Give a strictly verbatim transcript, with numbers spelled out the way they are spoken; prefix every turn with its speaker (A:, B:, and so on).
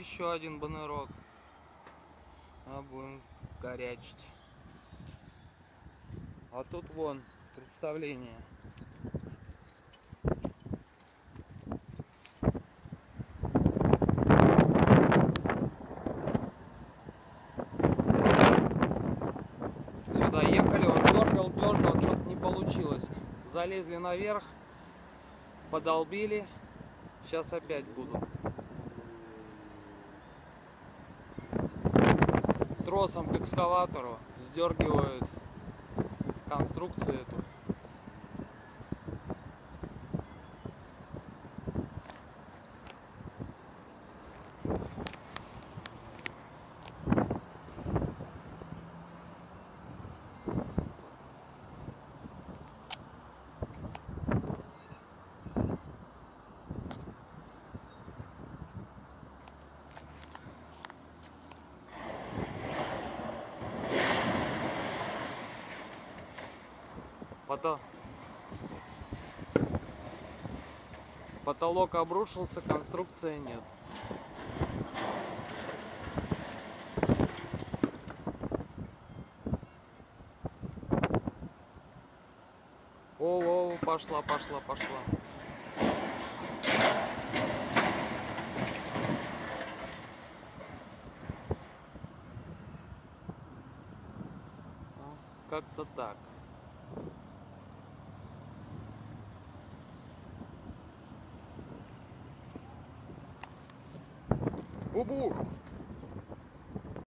A: еще один баннерок. А будем горячить. А тут вон представление. Сюда ехали, он дергал, дергал, что-то не получилось. Залезли наверх, подолбили. Сейчас опять буду. Тросом к экскаватору сдергивают конструкцию эту. Потом потолок обрушился, конструкции нет. О, о, пошла, пошла, пошла. Как-то так. Бубух!